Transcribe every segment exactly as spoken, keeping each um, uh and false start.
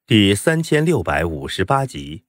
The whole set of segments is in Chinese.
第三千六百五十八集。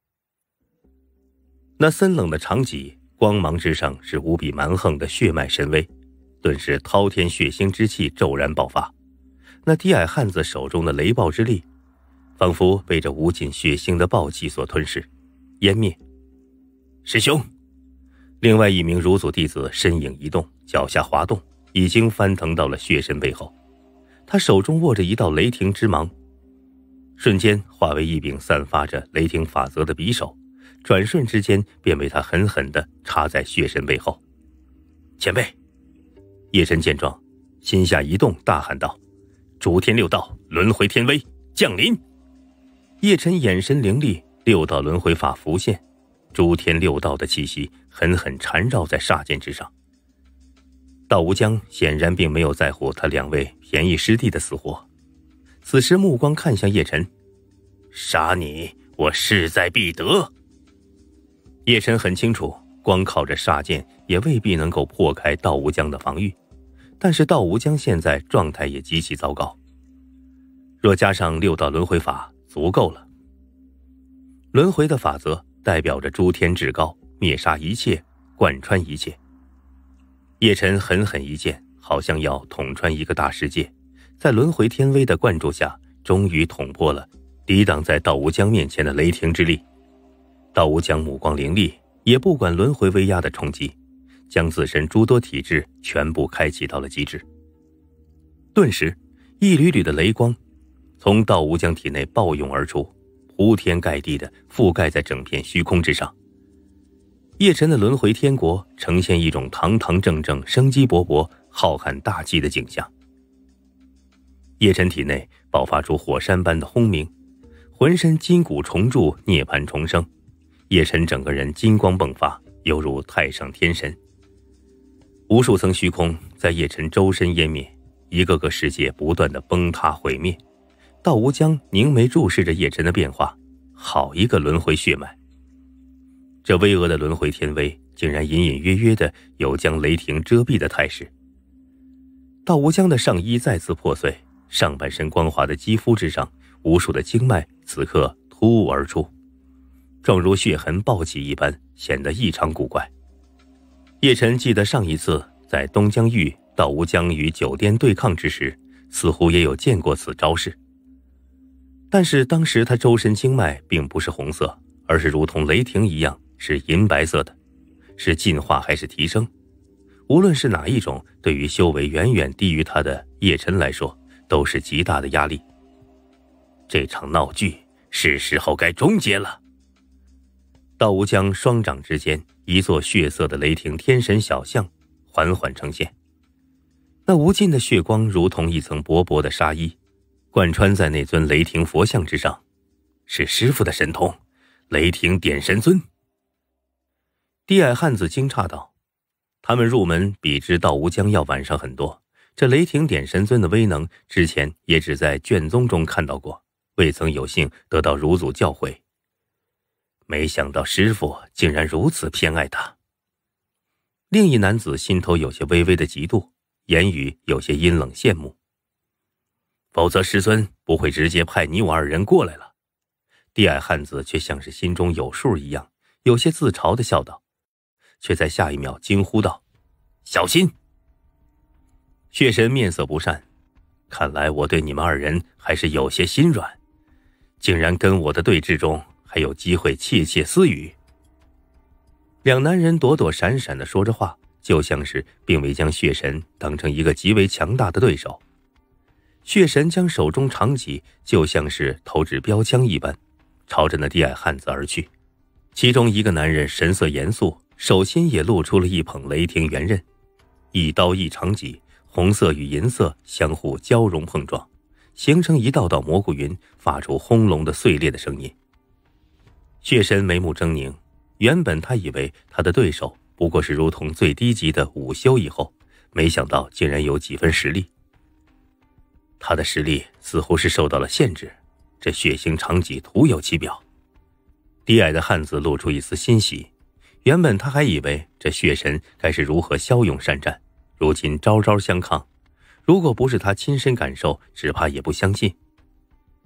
那森冷的长戟光芒之上是无比蛮横的血脉神威，顿时滔天血腥之气骤然爆发。那低矮汉子手中的雷暴之力仿佛被这无尽血腥的暴气所吞噬湮灭。师兄，另外一名儒祖弟子身影一动，脚下滑动，已经翻腾到了血神背后。他手中握着一道雷霆之芒，瞬间化为一柄散发着雷霆法则的匕首，转瞬之间便被他狠狠地插在血神背后。前辈！叶神见状，心下一动，大喊道：诸天六道轮回天威降临！叶辰眼神凌厉，六道轮回法浮现，诸天六道的气息狠狠缠绕在煞剑之上。道无疆显然并没有在乎他两位便宜师弟的死活，此时目光看向叶辰，杀你我势在必得。叶辰很清楚，光靠着煞剑也未必能够破开道无疆的防御，但是道无疆现在状态也极其糟糕，若加上六道轮回法足够了。轮回的法则代表着诸天至高，灭杀一切，贯穿一切。叶辰狠狠一剑，好像要捅穿一个大世界，在轮回天威的灌注下，终于捅破了抵挡在道无疆面前的雷霆之力。道无疆目光凌厉，也不管轮回威压的冲击，将自身诸多体质全部开启到了极致。顿时一缕缕的雷光从道无疆体内暴涌而出，铺天盖地的覆盖在整片虚空之上。叶辰的轮回天国呈现一种堂堂正正、生机勃勃、浩瀚大气的景象。叶辰体内爆发出火山般的轰鸣，浑身筋骨重铸，涅槃重生。叶辰整个人金光迸发，犹如太上天神。无数层虚空在叶辰周身湮灭，一个个世界不断的崩塌毁灭。道无疆凝眉注视着叶辰的变化，好一个轮回血脉！这巍峨的轮回天威竟然隐隐约约的有将雷霆遮蔽的态势。道无疆的上衣再次破碎，上半身光滑的肌肤之上，无数的经脉此刻突兀而出，状如血痕暴起一般，显得异常古怪。叶辰记得上一次在东疆域道无疆与九颠对抗之时，似乎也有见过此招式，但是当时他周身经脉并不是红色，而是如同雷霆一样是银白色的，是进化还是提升？无论是哪一种，对于修为远远低于他的叶辰来说，都是极大的压力。这场闹剧是时候该终结了。道无疆双掌之间，一座血色的雷霆天神小像缓缓呈现，那无尽的血光如同一层薄薄的纱衣，贯穿在那尊雷霆佛像之上。是师父的神通，雷霆点神尊。低矮汉子惊诧道，他们入门比之道无疆要晚上很多，这雷霆点神尊的威能之前也只在卷宗中看到过，未曾有幸得到儒祖教诲。没想到师父竟然如此偏爱他。另一男子心头有些微微的嫉妒，言语有些阴冷羡慕。否则师尊不会直接派你我二人过来了。低矮汉子却像是心中有数一样，有些自嘲地笑道，却在下一秒惊呼道：小心！血神面色不善，看来我对你们二人还是有些心软，竟然跟我的对峙中还有机会窃窃私语。两男人躲躲闪闪地说着话，就像是并未将血神当成一个极为强大的对手。血神将手中长戟就像是投掷标枪一般，朝着那低矮汉子而去。其中一个男人神色严肃，手心也露出了一捧雷霆圆刃，一刀一长戟，红色与银色相互交融碰撞，形成一道道蘑菇云，发出轰隆的碎裂的声音。血神眉目狰狞，原本他以为他的对手不过是如同最低级的午休以后，没想到竟然有几分实力。他的实力似乎是受到了限制，这血腥长戟徒有其表。低矮的汉子露出一丝欣喜，原本他还以为这血神该是如何骁勇善战，如今招招相抗，如果不是他亲身感受，只怕也不相信。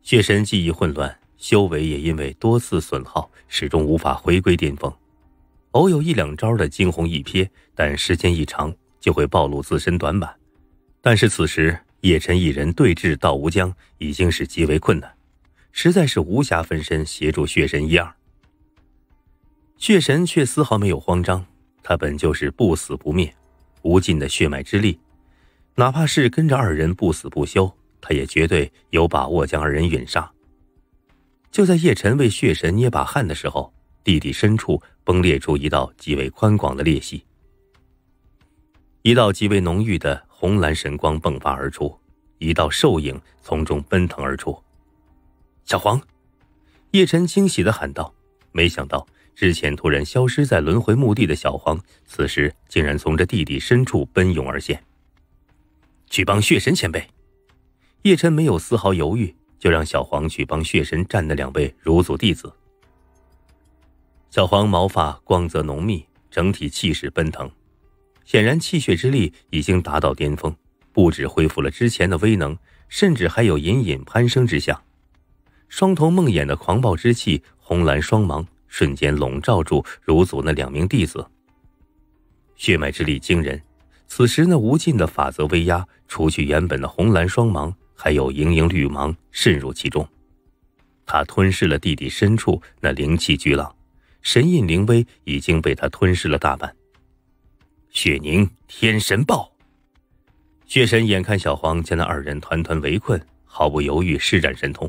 血神记忆混乱，修为也因为多次损耗，始终无法回归巅峰。偶有一两招的惊鸿一瞥，但时间一长就会暴露自身短板。但是此时叶晨一人对峙道无疆已经是极为困难，实在是无暇分身协助血神一二。血神却丝毫没有慌张，他本就是不死不灭，无尽的血脉之力，哪怕是跟着二人不死不休，他也绝对有把握将二人陨杀。就在叶晨为血神捏把汗的时候，地底深处崩裂出一道极为宽广的裂隙，一道极为浓郁的红蓝神光迸发而出，一道兽影从中奔腾而出。小黄！叶晨惊喜地喊道，没想到之前突然消失在轮回墓地的小黄，此时竟然从这地底深处奔涌而现。去帮血神前辈！叶晨没有丝毫犹豫，就让小黄去帮血神战的两位儒祖弟子。小黄毛发光泽浓密，整体气势奔腾，显然气血之力已经达到巅峰，不止恢复了之前的威能，甚至还有隐隐攀升之象。双瞳梦魇的狂暴之气，红蓝双芒瞬间笼罩住儒祖那两名弟子。血脉之力惊人，此时那无尽的法则威压，除去原本的红蓝双芒，还有莹莹绿芒渗入其中。他吞噬了地底深处那灵气巨浪，神印灵威已经被他吞噬了大半。血凝天神爆！血神眼看小黄将那二人团团围困，毫不犹豫施展神通。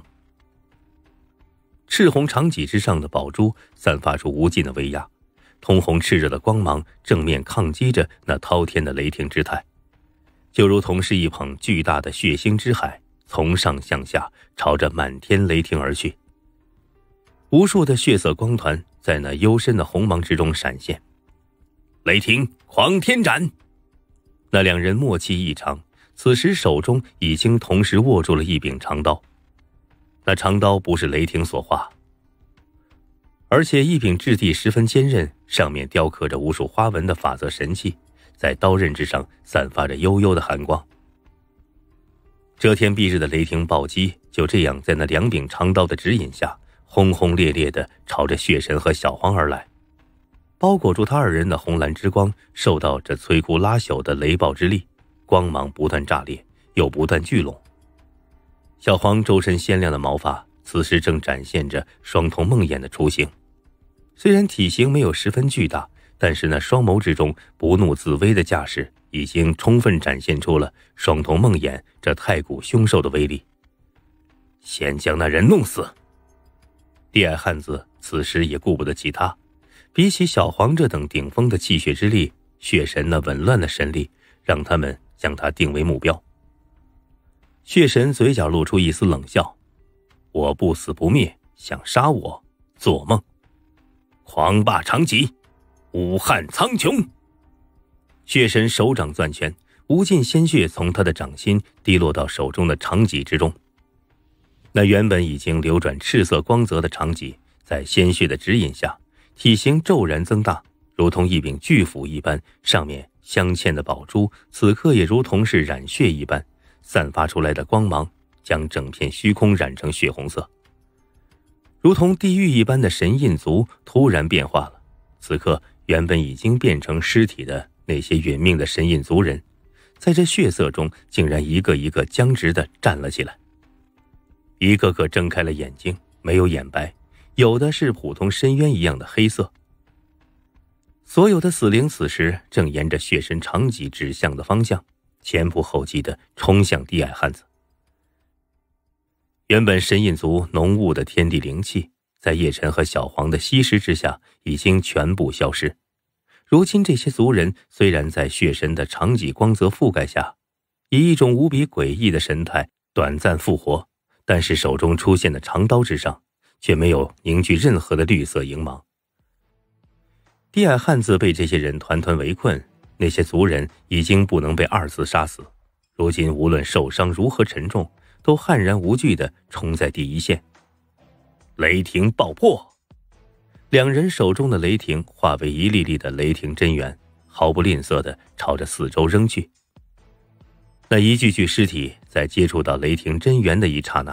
赤红长戟之上的宝珠散发出无尽的威压，通红炽热的光芒正面抗击着那滔天的雷霆之态，就如同是一捧巨大的血腥之海，从上向下朝着满天雷霆而去。无数的血色光团在那幽深的红芒之中闪现。雷霆狂天斩！那两人默契异常，此时手中已经同时握住了一柄长刀。那长刀不是雷霆所化，而且一柄质地十分坚韧，上面雕刻着无数花纹的法则神器，在刀刃之上散发着幽幽的寒光。遮天蔽日的雷霆暴击就这样在那两柄长刀的指引下，轰轰烈烈地朝着血神和小黄而来。包裹住他二人的红蓝之光受到这摧枯拉朽的雷暴之力，光芒不断炸裂，又不断聚拢。小黄周身鲜亮的毛发此时正展现着双瞳梦魇的雏形，虽然体型没有十分巨大，但是那双眸之中不怒自威的架势已经充分展现出了双瞳梦魇这太古凶兽的威力。先将那人弄死！地矮汉子此时也顾不得其他，比起小黄这等顶峰的气血之力，血神那紊乱的神力让他们将他定为目标。血神嘴角露出一丝冷笑，我不死不灭，想杀我做梦！狂霸长戟，武汉苍穹！血神手掌攥拳，无尽鲜血从他的掌心滴落到手中的长戟之中。那原本已经流转赤色光泽的长戟，在鲜血的指引下，体型骤然增大，如同一柄巨斧一般，上面镶嵌的宝珠此刻也如同是染血一般，散发出来的光芒将整片虚空染成血红色，如同地狱一般的神印族突然变化了。此刻原本已经变成尸体的那些殒命的神印族人，在这血色中竟然一个一个僵直地站了起来，一个个睁开了眼睛，没有眼白，有的是普通深渊一样的黑色。所有的死灵此时正沿着血神长戟指向的方向前仆后继地冲向地矮汉子。原本神印族浓雾的天地灵气，在叶晨和小黄的吸食之下已经全部消失。如今这些族人虽然在血神的长戟光泽覆盖下，以一种无比诡异的神态短暂复活，但是手中出现的长刀之上却没有凝聚任何的绿色荧芒。地矮汉子被这些人团团围困，那些族人已经不能被二次杀死，如今无论受伤如何沉重，都悍然无惧地冲在第一线。雷霆爆破！两人手中的雷霆化为一粒粒的雷霆真元，毫不吝啬地朝着四周扔去。那一具具尸体在接触到雷霆真元的一刹那，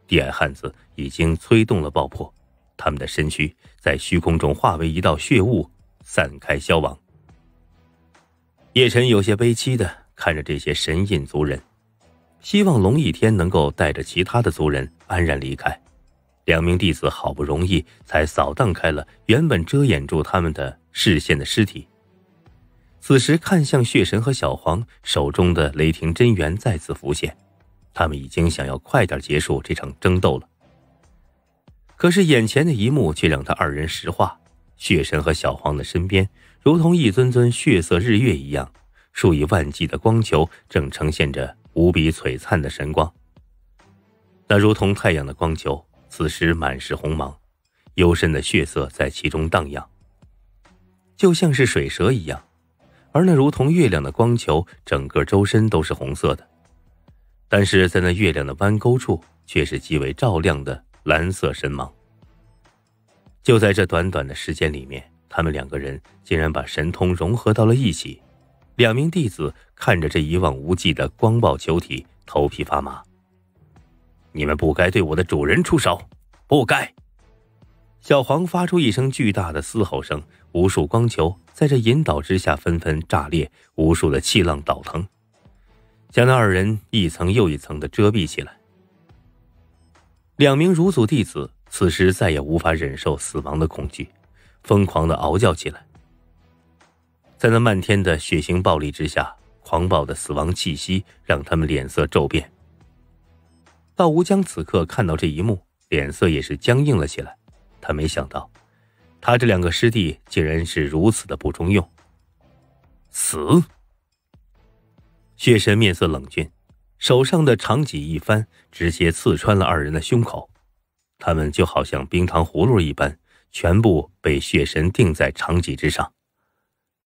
地矮汉子已经催动了爆破，他们的身躯在虚空中化为一道血雾，散开消亡。叶晨有些悲戚地看着这些神印族人，希望龙一天能够带着其他的族人安然离开。两名弟子好不容易才扫荡开了原本遮掩住他们的视线的尸体，此时看向血神和小黄，手中的雷霆真元再次浮现，他们已经想要快点结束这场争斗了。可是眼前的一幕却让他二人石化，血神和小黄的身边如同一尊尊血色日月一样，数以万计的光球正呈现着无比璀璨的神光。那如同太阳的光球此时满是红芒，幽深的血色在其中荡漾，就像是水蛇一样，而那如同月亮的光球整个周身都是红色的，但是在那月亮的弯钩处却是极为照亮的蓝色神芒。就在这短短的时间里面，他们两个人竟然把神通融合到了一起。两名弟子看着这一望无际的光暴球体，头皮发麻。你们不该对我的主人出手，不该！小黄发出一声巨大的嘶吼声，无数光球在这引导之下纷纷炸裂，无数的气浪倒腾，将那二人一层又一层的遮蔽起来。两名儒祖弟子此时再也无法忍受死亡的恐惧，疯狂地嗷叫起来。在那漫天的血腥暴力之下，狂暴的死亡气息让他们脸色骤变。道无疆此刻看到这一幕，脸色也是僵硬了起来。他没想到，他这两个师弟竟然是如此的不中用。死！血神面色冷峻，手上的长戟一翻，直接刺穿了二人的胸口。他们就好像冰糖葫芦一般，全部被血神钉在长戟之上。